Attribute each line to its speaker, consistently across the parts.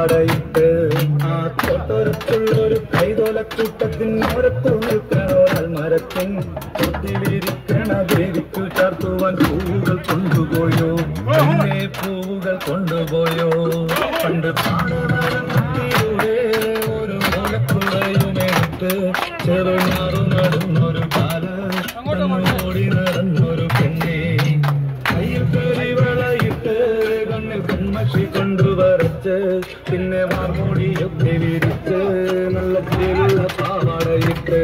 Speaker 1: പാവാടയിട്ട് ആ തോട്ടോരത്തുള്ളൊരു കൈതോലക്കൂട്ടത്തിനോരത്തു നിൽക്കണോരാൽ മരത്തിൻ ൊട്ടിലിരിക്കണ ദേവിക്കു ചാർത്തുവാൻ പൂവുകൾ കൊണ്ടുപോയോ പിന്നെ പൂവുകൾ കൊണ്ടുപോയോ പണ്ട് പാടനടന്നിലൂടെ ഒരു മൂലക്കുള്ളയുമെടുത്ത് ചെറുനാറു നടന്നൊരു കാല ഓടി നടന്നൊരു പെണ്ണെ കയ്യിൽ കരിവളയിട്ട് കണ്ണിൽ കൺമഷി കൊണ്ടുവരച്ച് പിന്നെ വാർമൂടിയൊക്കെ വിരിച്ച് നല്ല തിരിവുള്ള പാവാടയിട്ട്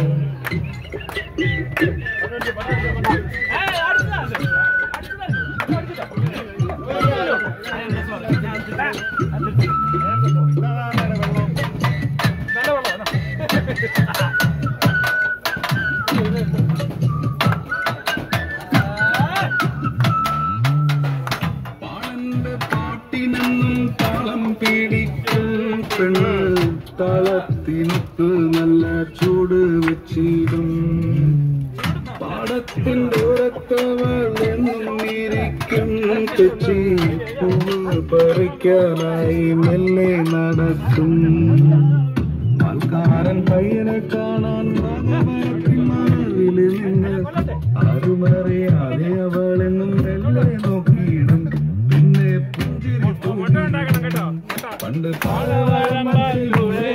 Speaker 1: താളത്തിനൊത്ത് നല്ല ചൂട് വെച്ചിടും പാടത്തിൻ്റെ ഉറക്കവളെന്നിരിക്കും തെച്ചി പൂവ് പറിക്കാനായി മെല്ലെ നടക്കും ആൾക്കാരൻ പയ്യനെ കാണാൻ മറവിൽ നിന്ന് ആരുമറിയാതെ അവളെന്നും മെല്ലെ നോക്കിയിടും പിന്നെ പുഞ്ചിരി പണ്ട് പാലവാരമ്പലത്തിലൂടെ